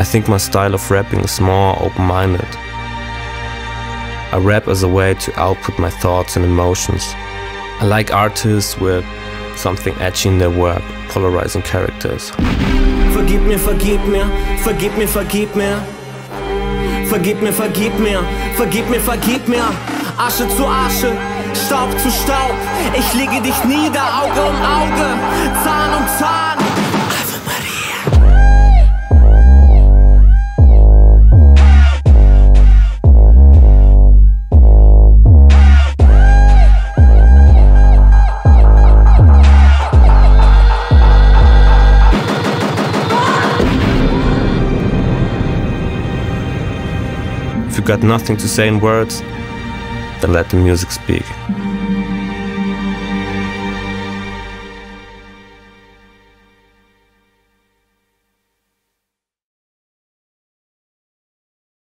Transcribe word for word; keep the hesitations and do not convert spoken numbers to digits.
I think my style of rapping is more open-minded. I rap as a way to output my thoughts and emotions. I like artists with something edgy in their work, polarizing characters. Vergib mir, vergib mir, vergib mir, vergib mir. Vergib mir, vergib mir, vergib mir, vergib mir. Asche zu Asche, Staub zu Staub. Ich lege dich nieder, Auge um Auge, Zahn um Zahn. Ave Maria. If you got nothing to say in words, then let the music speak.